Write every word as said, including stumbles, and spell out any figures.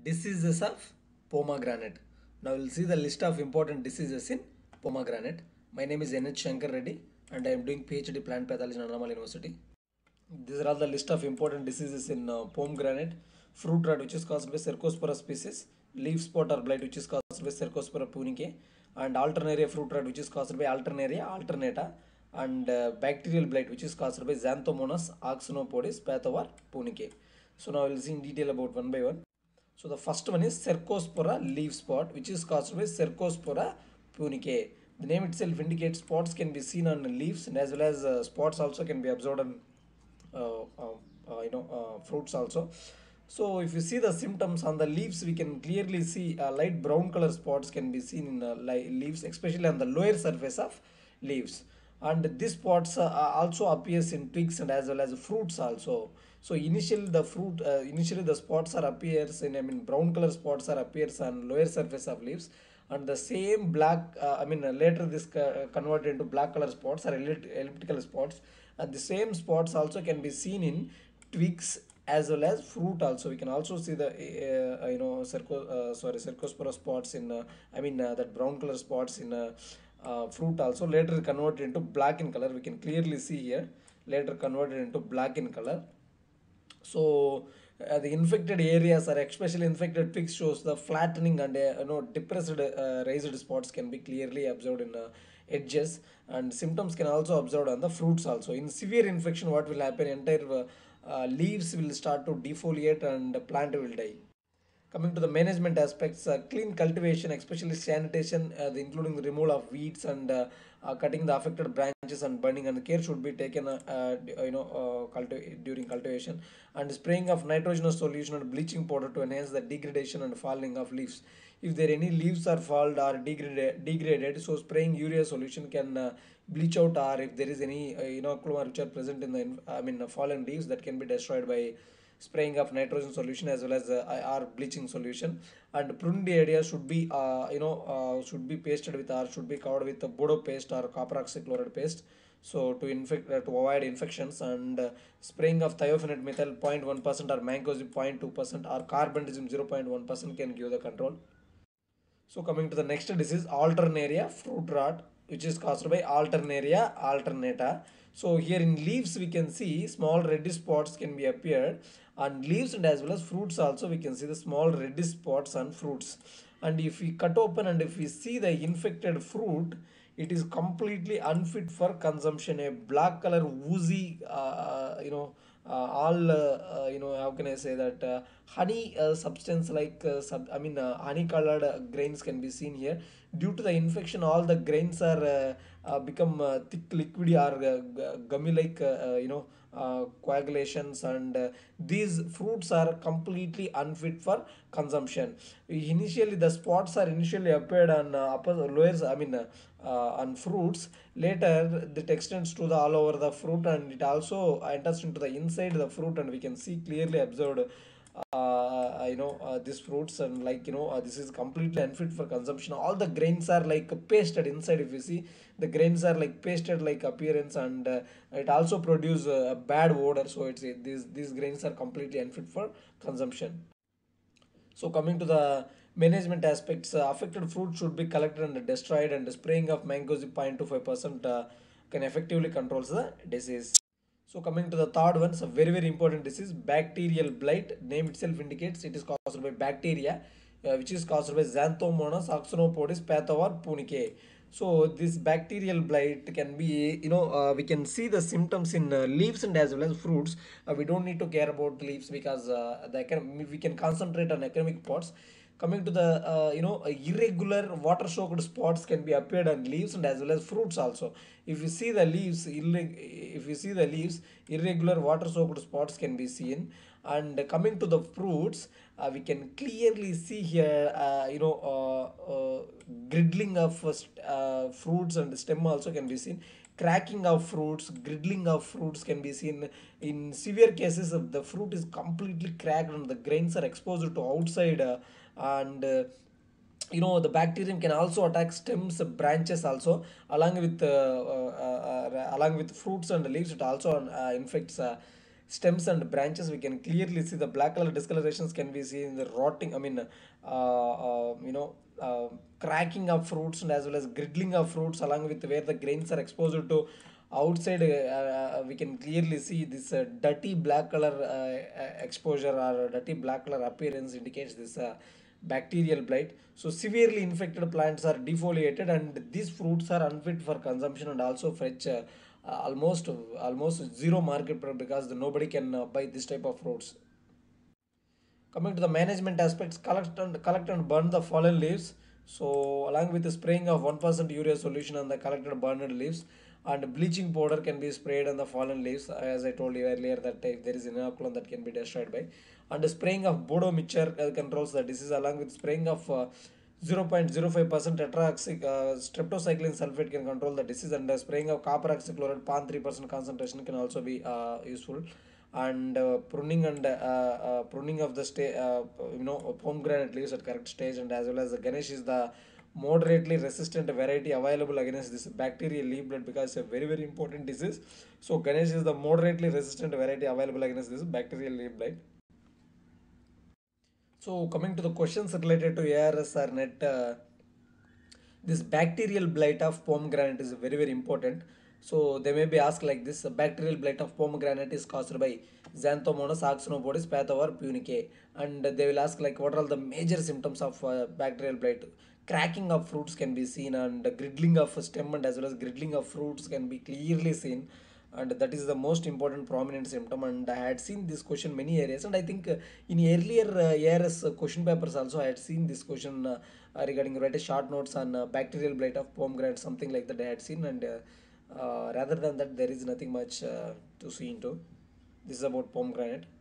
Diseases of pomegranate. Now we'll see the list of important diseases in pomegranate. My name is N H Shankar Reddy and I am doing PhD plant pathology in Annamalai University. These are all the list of important diseases in uh, pomegranate. Fruit rot, which is caused by Cercospora species. Leaf spot or blight, which is caused by Cercospora punicae. And alternaria fruit rot, which is caused by Alternaria alternata. And uh, bacterial blight, which is caused by Xanthomonas oxynopodis pathovar punicae. So now we'll see in detail about one by one. So the first one is Cercospora leaf spot, which is caused by Cercospora punicae. The name itself indicates spots can be seen on leaves, and as well as uh, spots also can be observed on uh, uh, uh, you know uh, fruits also. So if you see the symptoms on the leaves, we can clearly see uh, light brown color spots can be seen in uh, leaves, especially on the lower surface of leaves. And these spots uh, also appears in twigs and as well as fruits also. So initially the fruit, uh, initially the spots are appears in, I mean brown color spots are appears on lower surface of leaves, and the same black, uh, I mean uh, later this uh, converted into black color spots or elliptical spots, and the same spots also can be seen in twigs as well as fruit also. We can also see the uh, uh, you know circo, uh, sorry cercospora spots in uh, I mean uh, that brown color spots in uh, uh, fruit also, later converted into black in color. We can clearly see here, later converted into black in color. So uh, the infected areas are especially infected twigs shows the flattening and uh, you know depressed uh, raised spots can be clearly observed in uh, edges, and symptoms can also observed on the fruits also. In severe infection, what will happen, entire uh, uh, leaves will start to defoliate and the plant will die. Coming to the management aspects, uh, clean cultivation, especially sanitation, uh, the, including the removal of weeds and uh, uh, cutting the affected branches and burning, and care should be taken, uh, uh, you know, uh, culti during cultivation, and spraying of nitrogenous solution and bleaching powder to enhance the degradation and falling of leaves. If there any leaves are fallen or degraded, degraded, so spraying urea solution can uh, bleach out, or if there is any uh, inoculum which are present in the, I mean, uh, fallen leaves, that can be destroyed by spraying of nitrogen solution as well as uh, or bleaching solution. And pruned area should be uh, you know uh, should be pasted with or should be covered with a bodo paste or copper oxychloride paste, so to infect uh, to avoid infections. And uh, spraying of thiophanate methyl zero point one percent or mancozeb zero point two percent or carbendazim zero point one percent can give the control. So coming to the next disease, alternaria fruit rot, which is caused by Alternaria alternata. So here in leaves we can see small reddish spots can be appeared on leaves, and as well as fruits also we can see the small reddish spots on fruits. And if we cut open and if we see the infected fruit, it is completely unfit for consumption. A black color woozy, uh, you know, uh, all uh, uh, you know, how can I say that, uh, honey uh, substance like uh, sub, I mean uh, honey colored uh, grains can be seen here. Due to the infection, all the grains are uh, uh, become uh, thick liquidy or uh, gummy like uh, uh, you know uh, coagulations, and uh, these fruits are completely unfit for consumption. Initially the spots are initially appeared on uh, upper lower, I mean uh, uh, on fruits. Later it extends to the all over the fruit, and it also enters into the inside the fruit, and we can see clearly observed uh, you know uh, these fruits, and like you know uh, this is completely unfit for consumption. All the grains are like pasted inside. If you see, the grains are like pasted like appearance, and uh, it also produce a bad odor. So it's these these grains are completely unfit for consumption. So coming to the management aspects, uh, affected fruit should be collected and destroyed, and spraying of mancozeb zero point two five percent uh, can effectively controls the disease. So coming to the third one, it's a very very important disease, bacterial blight. Name itself indicates it is caused by bacteria, uh, which is caused by Xanthomonas oxynopodis pathovar punicae. So this bacterial blight can be, you know, uh, we can see the symptoms in uh, leaves and as well as fruits. Uh, we don't need to care about leaves because uh, the we can concentrate on academic parts. Coming to the uh, you know uh, irregular water soaked spots can be appeared on leaves and as well as fruits also. If you see the leaves, if you see the leaves, irregular water soaked spots can be seen. And coming to the fruits, uh, we can clearly see here, uh, you know, uh, uh, griddling of uh, fruits, and stem also can be seen. Cracking of fruits, griddling of fruits can be seen. In severe cases, of the fruit is completely cracked and the grains are exposed to outside, uh, and uh, you know the bacterium can also attack stems, branches also, along with uh, uh, uh, uh, along with fruits and leaves. It also uh, infects uh, stems and branches, we can clearly see the black color discolorations can be seen in the rotting, I mean, uh, uh, you know, uh, cracking of fruits and as well as griddling of fruits, along with where the grains are exposed to outside. Uh, uh, we can clearly see this uh, dirty black color uh, uh, exposure or dirty black color appearance indicates this uh, bacterial blight. So severely infected plants are defoliated and these fruits are unfit for consumption and also fetch uh, uh, almost almost zero market price because the, nobody can uh, buy this type of fruits. Coming to the management aspects, collect and collect and burn the fallen leaves. So along with the spraying of one percent urea solution on the collected burned leaves, and bleaching powder can be sprayed on the fallen leaves, as I told you earlier that if there is inoculum that can be destroyed by, and the spraying of bodo mixture uh, controls the disease, along with spraying of uh, zero point zero five percent tetraoxy uh, streptocycline sulfate can control the disease, and the spraying of copper oxychloride zero point three percent concentration can also be uh, useful. And uh, pruning and uh, uh, pruning of the sta- uh, you know pomegranate leaves at correct stage, and as well as the Ganesh is the moderately resistant variety available against this bacterial leaf blight because it's a very very important disease. So Ganesh is the moderately resistant variety available against this bacterial leaf blight. So coming to the questions related to A R S or net, uh, this bacterial blight of pomegranate is very very important. So they may be asked like this: bacterial blight of pomegranate is caused by Xanthomonas axinopodis pathovar punicae, and they will ask like what are the major symptoms of uh, bacterial blight. Cracking of fruits can be seen, and griddling of stem and as well as griddling of fruits can be clearly seen, and that is the most important prominent symptom. And I had seen this question many areas, and I think uh, in earlier uh, A R S uh, question papers also I had seen this question uh, uh, regarding write a short notes on uh, bacterial blight of pomegranate, something like that I had seen. And uh, uh, rather than that there is nothing much uh, to see into. This is about pomegranate.